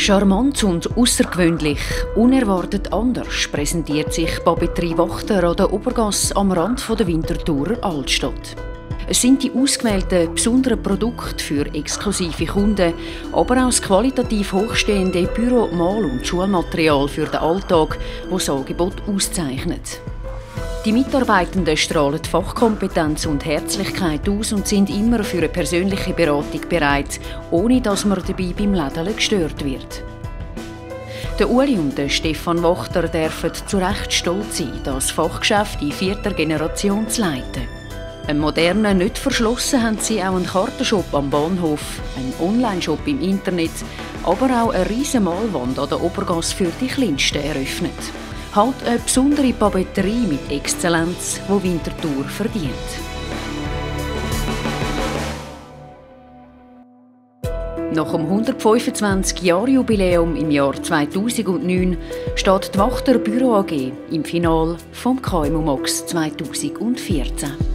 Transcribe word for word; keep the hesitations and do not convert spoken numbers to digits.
Charmant und außergewöhnlich, unerwartet anders präsentiert sich Papeterie Wachter an der Obergasse am Rand der Winterthurer Altstadt. Es sind die ausgewählten besonderen Produkte für exklusive Kunden, aber auch das qualitativ hochstehende Büro-, Mal- und Schulmaterial für den Alltag, das das Angebot auszeichnet. Die Mitarbeitenden strahlen Fachkompetenz und Herzlichkeit aus und sind immer für eine persönliche Beratung bereit, ohne dass man dabei beim Lädeln gestört wird. Der Uli und der Stefan Wachter dürfen zu Recht stolz sein, das Fachgeschäft in vierter Generation zu leiten. Ein moderner, nicht verschlossen, haben sie auch einen Kartenshop am Bahnhof, einen Online-Shop im Internet, aber auch eine riesige Malwand an der Obergasse für die Kleinsten eröffnet. Halt eine besondere Papeterie mit Exzellenz, die Winterthur verdient. Nach dem hundertfünfundzwanzig-Jahr-Jubiläum im Jahr zweitausendneun steht die Wachter Büro A G im Finale vom K M U Max zweitausendvierzehn.